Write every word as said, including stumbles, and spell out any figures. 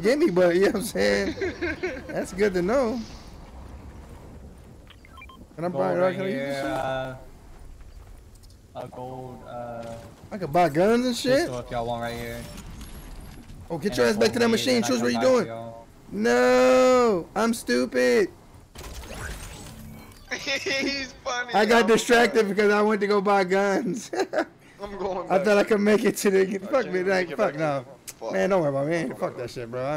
gimme, but you know what I'm saying? That's good to know. Can I buy it? Right Can I use this shit? uh, a gold, uh... I could buy guns and shit? Pistol if y'all want right here. Oh, get And your ass back to that machine. Choose what you doing. No, I'm stupid. He's funny. I got I'm distracted sorry. because I went to go buy guns. I'm going I back. thought I could make it to the. Fuck me, can't like, make it fuck back no. to- fuck. Man, don't worry about me. Fuck that shit, bro.